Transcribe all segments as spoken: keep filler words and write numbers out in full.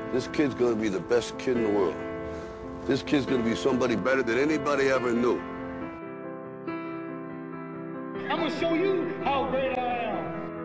This kid's gonna be the best kid in the world. This kid's gonna be somebody better than anybody ever knew. I'm gonna show you how great I am.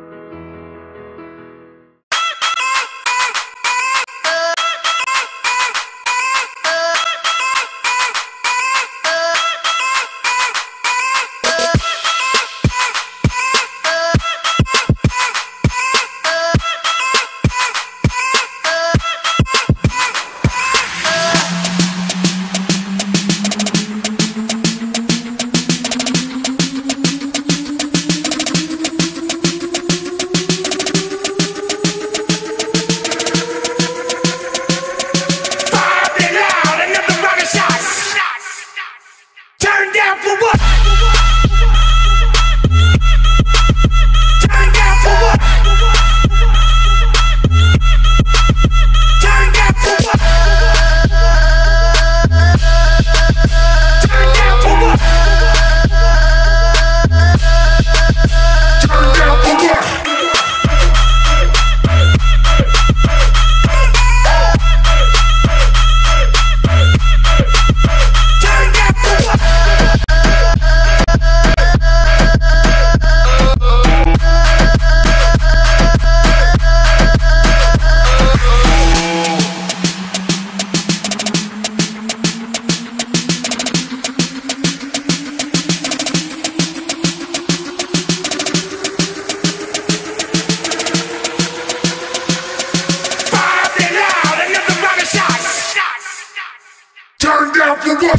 Turn down for what?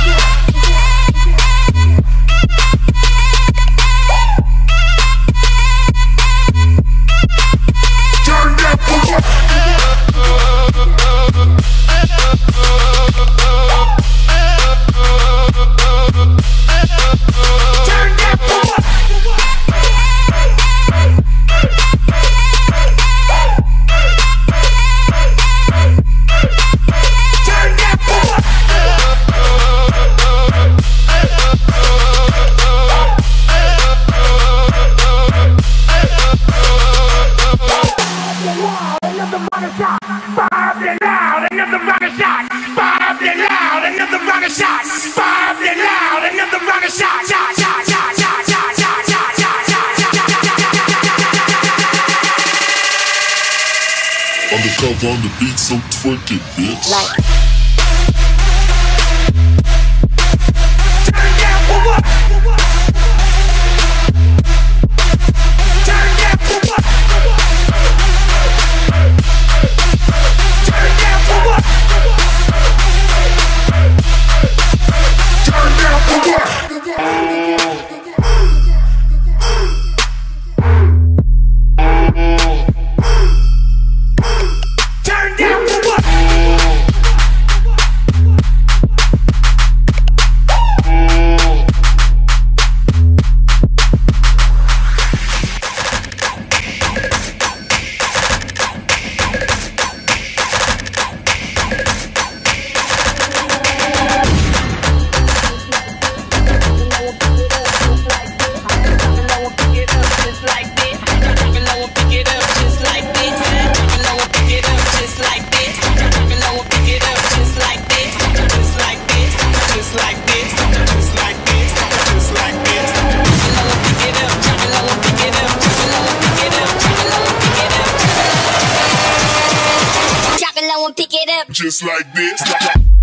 Turn down for what? Bob it loud, another rocket shot. Bob it loud, another rocket shot. Bob it loud, another rocket shot. Shot, shot, shot, shot, shot, shot, shot, shot, shot, shot. Undercover on the beat, so twerk it, bitch. Like. Turn down for what? Turn down for what? Pick it up just like this.